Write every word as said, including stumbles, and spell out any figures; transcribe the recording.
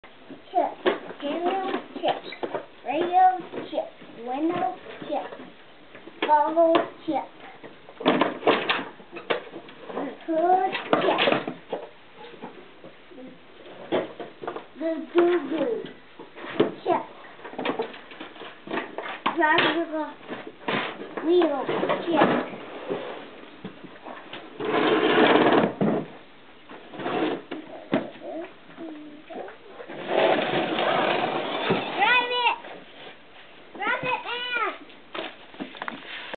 Check. Stereo, check. Radio, check. Window, check. Bubble, check. Hood, check. The goo-goo, check. Driver wheel, check.